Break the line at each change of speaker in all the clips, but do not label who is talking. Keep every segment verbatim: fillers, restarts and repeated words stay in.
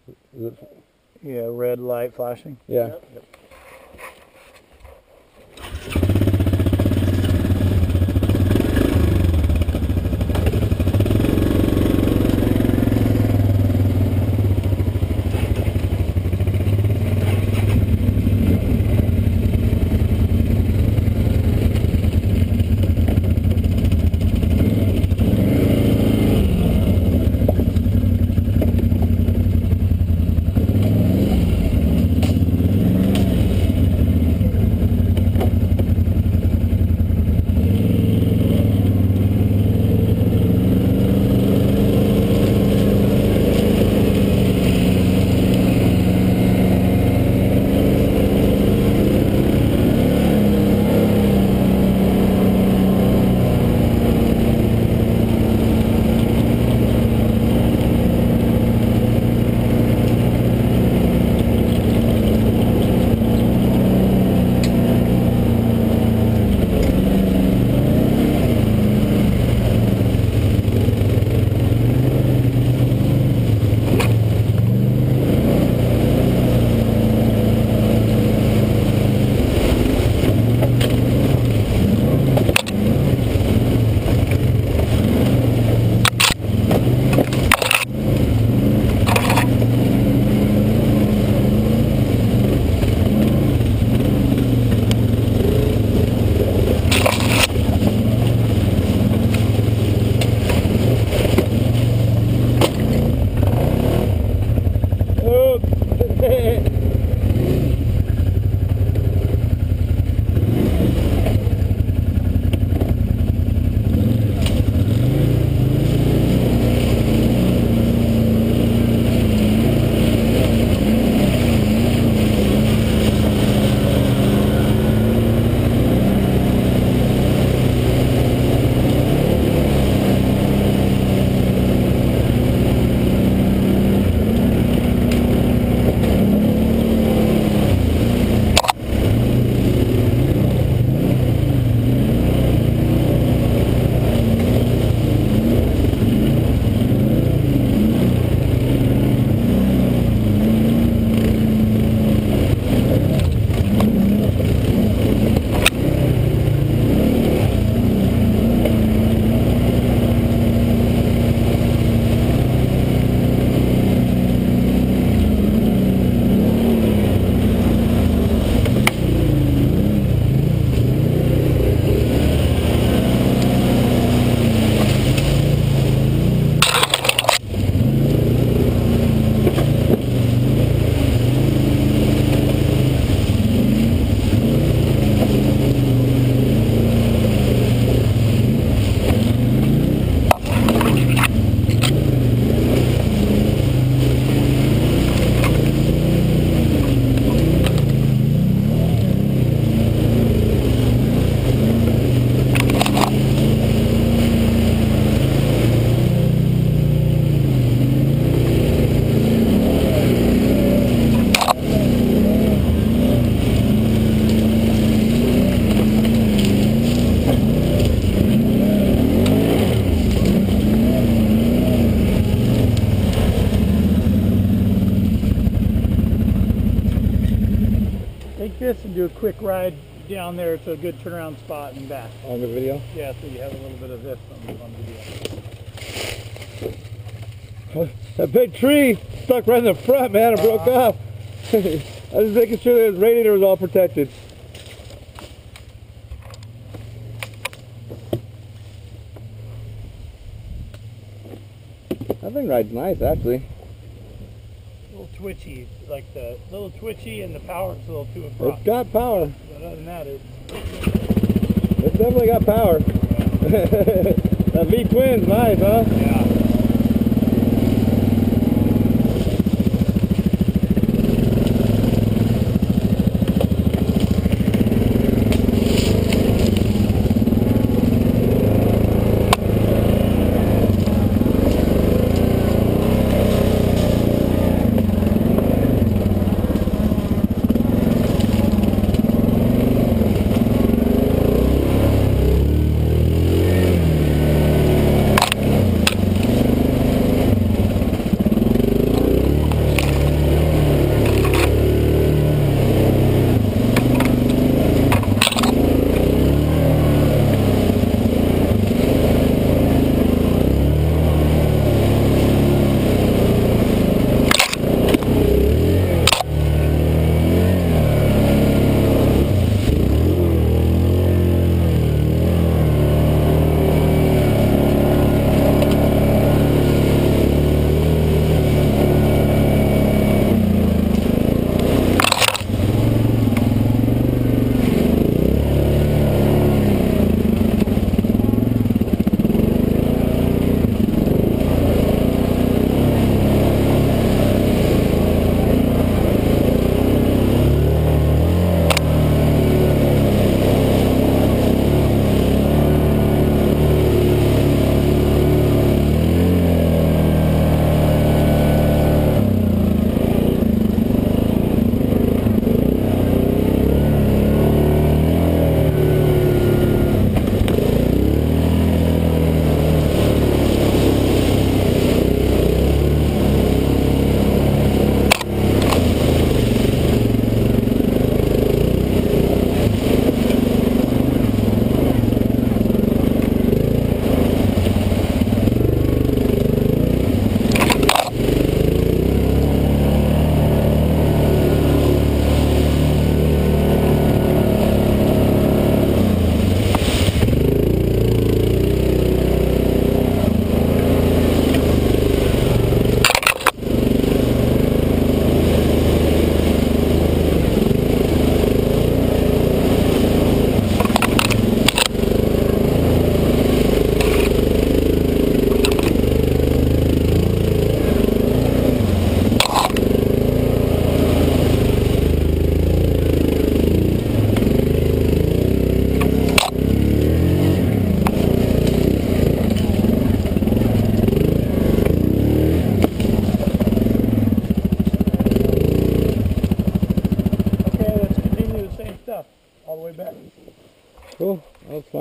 Yeah, red light flashing.
Yeah.
Yep. Yep. this and do a quick ride down there. It's a good turnaround spot and back.
On the video?
Yeah, so you have a little bit of this on, on video.
That big tree stuck right in the front, man. It uh, broke off. I was making sure that his radiator was all protected. That thing rides nice, actually.
A little twitchy, like the little twitchy, and the power's a little too abrupt.
It's got power.
But other than that, it's
it's definitely got power. That V twin's nice, huh?
Yeah.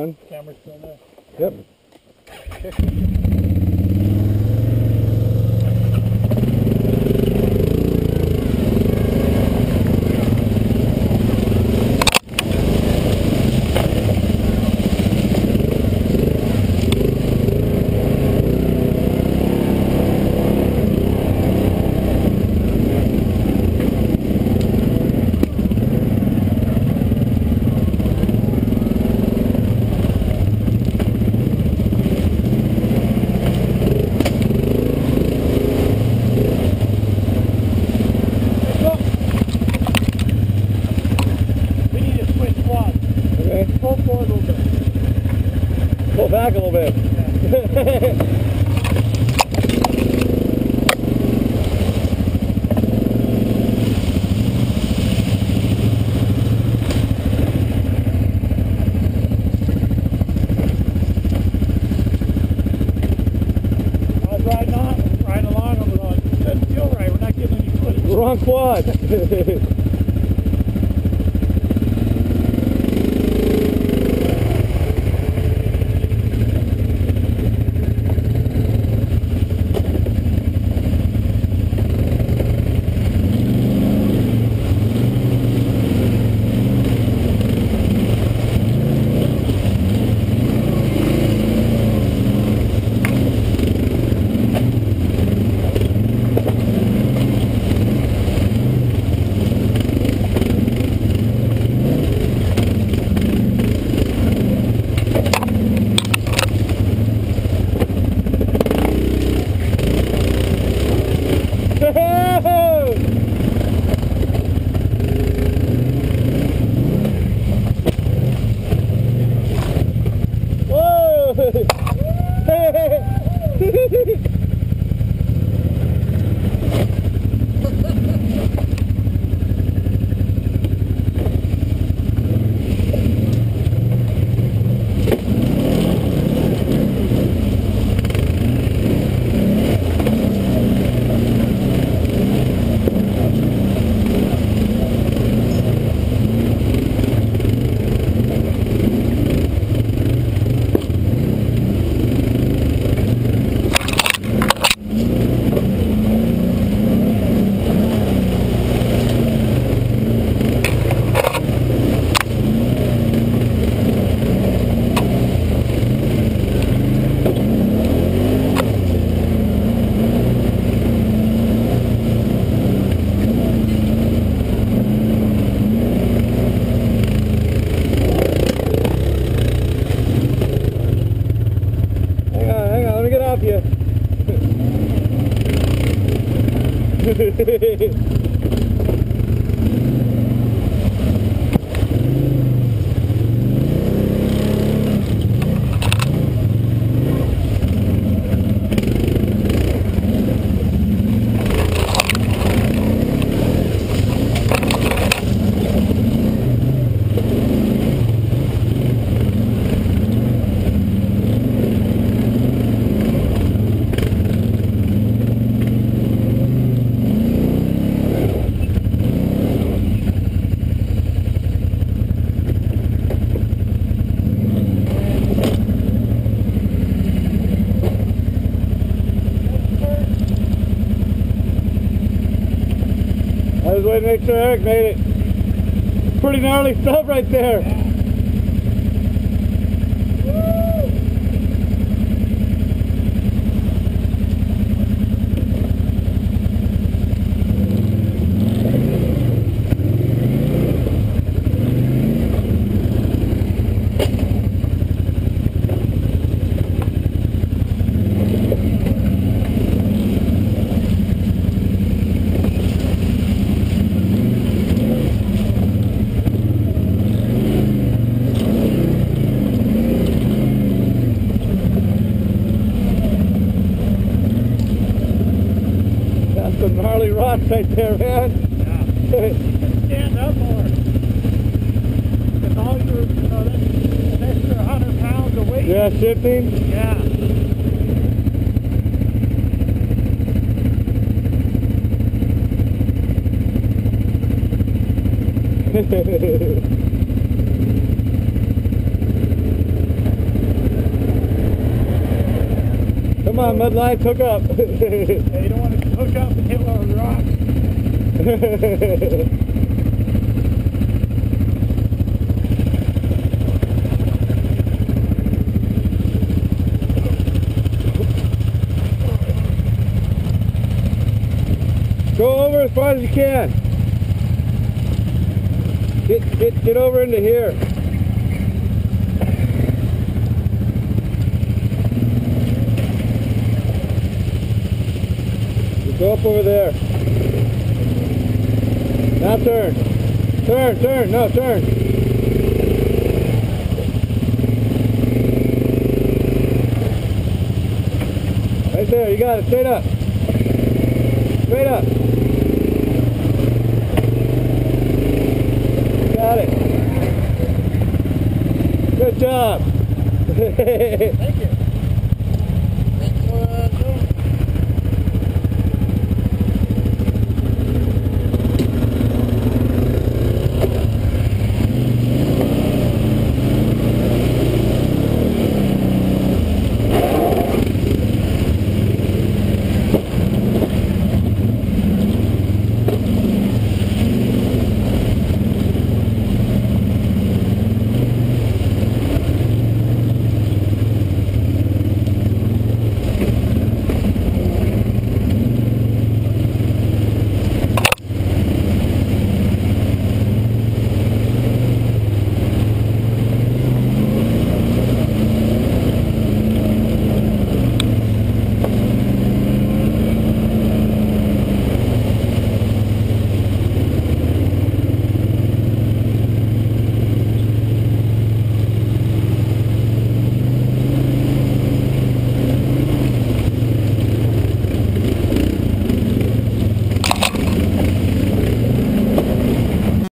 on.
Camera's still there.
Yep.
Pull forward a little bit.
Pull back a little bit.
Yeah. I was riding on, riding along, I'm going, it doesn't feel right, we're not getting any footage.
Wrong quad. I was waiting to make sure Eric made it. Pretty gnarly stuff right there. Some gnarly rocks right there, man.
Yeah. Stand up more. With all your, you know, that's an extra one hundred pounds of weight.
Yeah, shifting?
Yeah.
on, mud lights, hook up.
Yeah, you don't want to hook up and hit one of the rocks.
Go over as far as you can. Get, get, get over into here. Go up over there. Now turn. Turn, turn, no, turn. Right there, you got it. Straight up. Straight up. Got it. Good job.
Thank you.